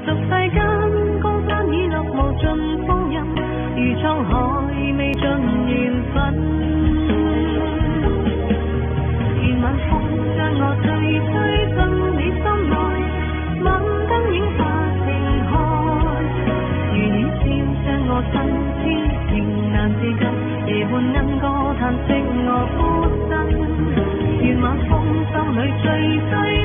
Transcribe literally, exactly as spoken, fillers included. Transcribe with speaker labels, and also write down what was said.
Speaker 1: 俗世間，江山已落無盡風韻，如滄海未盡緣分。願晚風將我吹吹進你心內，晚燈映發情開。如暖笑將我身痴情難自禁，夜半鶯歌嘆息我孤身。願晚風心裏醉醉。